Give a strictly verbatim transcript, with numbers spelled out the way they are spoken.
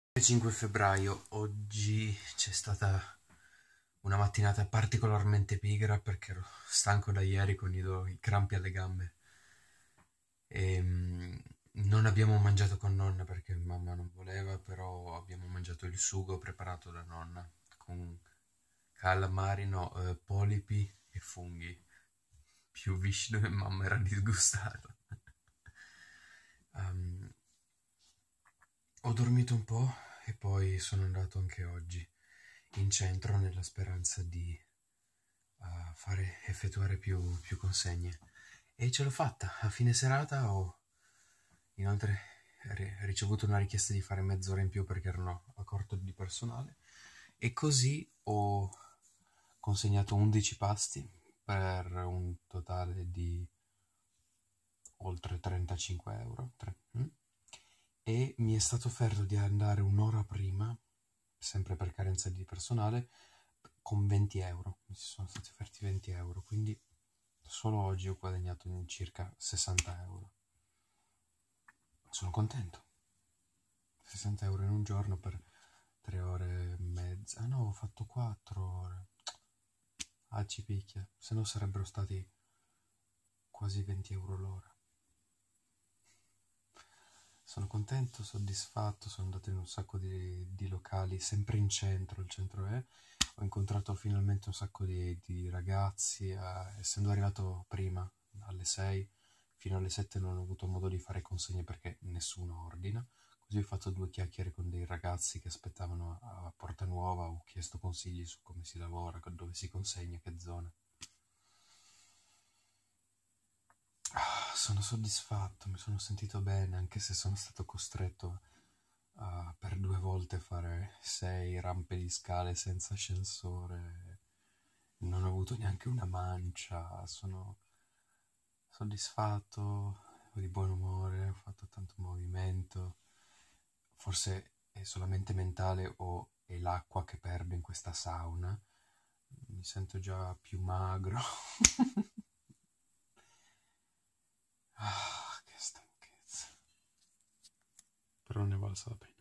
cinque febbraio, oggi c'è stata una mattinata particolarmente pigra perché ero stanco da ieri con i, do- i crampi alle gambe e mm, non abbiamo mangiato con nonna perché mamma non voleva, però abbiamo mangiato il sugo preparato da nonna con calamari, no, eh, polipi e funghi, più viscido e mamma era disgustata. Um, Ho dormito un po' e poi sono andato anche oggi in centro nella speranza di uh, fare effettuare più, più consegne e ce l'ho fatta. A fine serata ho inoltre ri- ricevuto una richiesta di fare mezz'ora in più perché erano a corto di personale e così ho consegnato undici pasti per un totale di oltre trentacinque euro. Tre- mm? E mi è stato offerto di andare un'ora prima, sempre per carenza di personale, con venti euro. Mi sono stati offerti venti euro, quindi solo oggi ho guadagnato in circa sessanta euro. Sono contento. sessanta euro in un giorno per tre ore e mezza. Ah no, ho fatto quattro ore. Ah, ci picchia. Se no sarebbero stati quasi venti euro l'ora. Sono contento, soddisfatto, sono andato in un sacco di, di locali, sempre in centro, il centro è. Ho incontrato finalmente un sacco di, di ragazzi, eh, essendo arrivato prima, alle sei, fino alle sette non ho avuto modo di fare consegne perché nessuno ordina. Così ho fatto due chiacchiere con dei ragazzi che aspettavano a Porta Nuova, ho chiesto consigli su come si lavora, dove si consegna, che zone. Ah, sono soddisfatto, mi sono sentito bene, anche se sono stato costretto a per due volte fare sei rampe di scale senza ascensore. Non ho avuto neanche una mancia, sono soddisfatto, di buon umore, ho fatto tanto movimento. Forse è solamente mentale o è l'acqua che perdo in questa sauna. Mi sento già più magro. Ah, che stanchezza. Però ne valsa la pena.